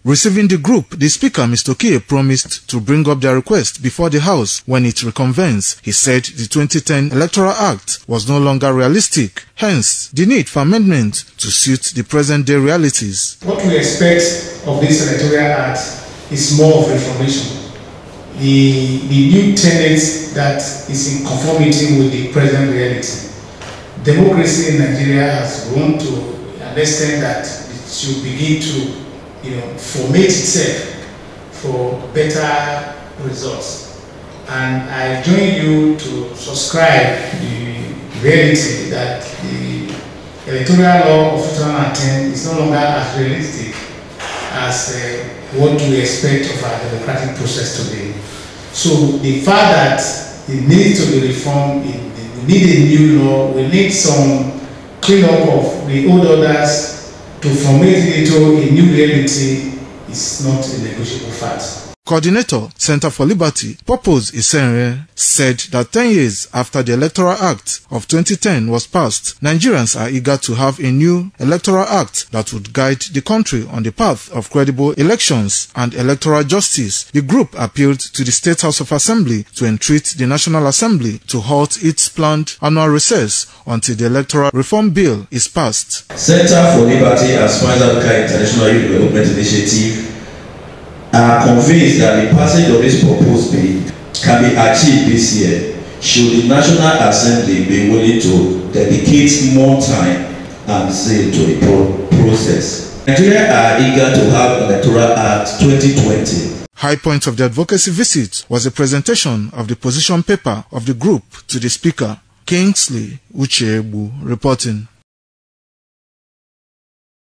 Receiving the group, the Speaker, Mr. Okiye, promised to bring up their request before the House when it reconvenes. He said the 2010 Electoral Act was no longer realistic, hence the need for amendment to suit the present-day realities. What we expect of this Electoral Act is more of reformation. The new tenet that is in conformity with the present reality. Democracy in Nigeria has grown to an extent that it should begin to formate itself for better results. And I join you to subscribe the reality that the electoral law of 2010 is no longer as realistic as what we expect of our democratic process today. So the fact that it needs to be reformed, we need a new law, we need some cleanup of the old orders to formate it into a new reality is not a negotiable fact. Coordinator, Center for Liberty, Purpose Isenre, said that 10 years after the Electoral Act of 2010 was passed, Nigerians are eager to have a new Electoral Act that would guide the country on the path of credible elections and electoral justice. The group appealed to the State House of Assembly to entreat the National Assembly to halt its planned annual recess until the Electoral Reform Bill is passed. Center for Liberty and Smile Africa International Youth Development Initiative are convinced that the passage of this proposed bill can be achieved this year should the National Assembly be willing to dedicate more time and zeal to the process. Nigeria are eager to have Electoral Act 2020. High point of the advocacy visit was a presentation of the position paper of the group to the Speaker. Kingsley Uchebu reporting.